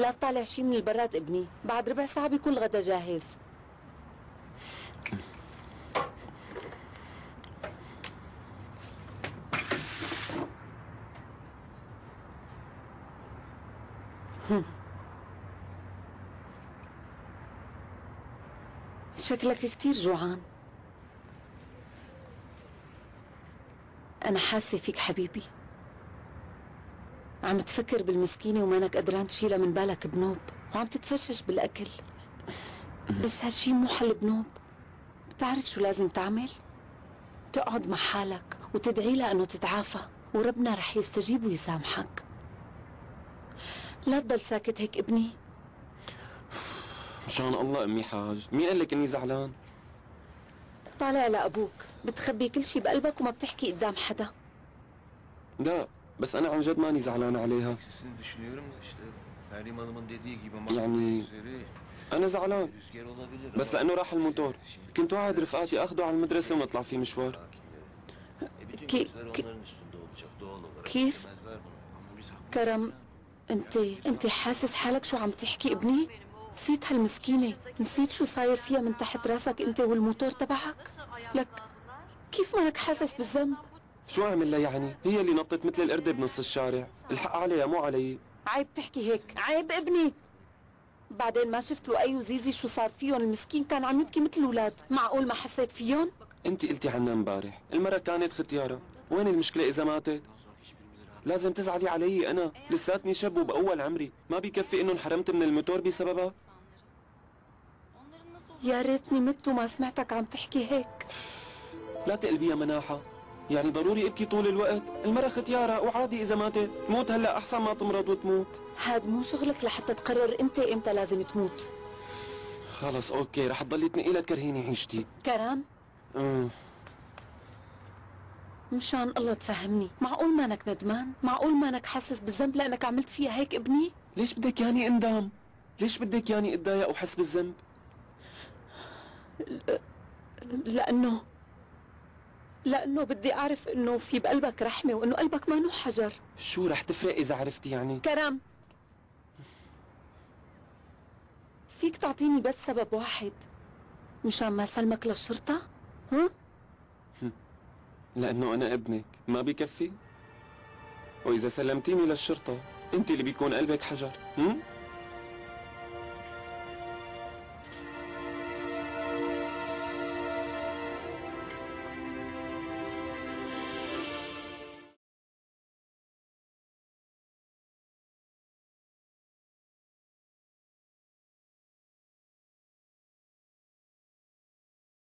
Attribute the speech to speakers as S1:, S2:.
S1: لا تطالع شي من البراد ابني، بعد ربع ساعة بيكون الغدا جاهز. شكلك كتير جوعان. أنا حاسة فيك حبيبي، عم تفكر بالمسكينة ومانك قدران تشيلها من بالك بنوب، وعم تتفشش بالأكل. بس هالشي مو حل بنوب. بتعرف شو لازم تعمل؟ تقعد مع حالك وتدعي لها انه تتعافى، وربنا رح يستجيب ويسامحك. لا تضل ساكت هيك ابني.
S2: مشان الله امي حاج، مين قال لك اني زعلان؟
S1: طالع لابوك بتخبي كل شي بقلبك وما بتحكي قدام حدا.
S2: لا بس انا عن جد ماني زعلان عليها. يعني انا زعلان بس لانه راح الموتور. كنت واعد رفقاتي اخده على المدرسه ونطلع فيه مشوار.
S1: كيف؟ كرم، انت حاسس حالك شو عم تحكي ابني؟ نسيت هالمسكينة، نسيت شو صاير فيها من تحت راسك انت والموتور تبعك؟ لك كيف مانك حاسس بالذنب؟
S2: شو اعمل لها يعني؟ هي اللي نطت مثل القردة بنص الشارع، الحق عليها مو علي.
S1: عيب تحكي هيك، عيب ابني. بعدين ما شفت له اي وزيزي شو صار فيهم؟ المسكين كان عم يبكي مثل الاولاد، معقول ما حسيت فيهم؟
S2: انت قلتي عنها امبارح، المرة كانت ختيارة، وين المشكلة اذا ماتت؟ لازم تزعلي علي انا، لساتني شاب وباول عمري، ما بيكفي انه انحرمت من الموتور بسببها؟
S1: يا ريتني مت وما سمعتك عم تحكي هيك.
S2: لا تقلبي يا مناحة، يعني ضروري ابكي طول الوقت؟ المرة ختيارة وعادي اذا ماتت، موت هلا احسن ما تمرض وتموت.
S1: هاد مو شغلك لحتى تقرر انت امتى لازم تموت.
S2: خلص اوكي، رح تضلي تنقي تكرهيني عيشتي.
S1: كرم مشان الله تفهمني، معقول مانك ندمان؟ معقول مانك حاسس بالذنب لانك عملت فيها هيك ابني؟
S2: ليش بدك ياني اندم؟ ليش بدك ياني اتضايق وحس بالذنب؟
S1: لأنه بدي أعرف إنه في بقلبك رحمة وإنه قلبك ما حجر.
S2: شو رح تفرق إذا عرفتي يعني؟
S1: كرم، فيك تعطيني بس سبب واحد مشان ما سلمك للشرطة؟ ها؟
S2: لأنه أنا ابنك، ما بيكفي؟ وإذا سلمتيني للشرطة أنت اللي بيكون قلبك حجر،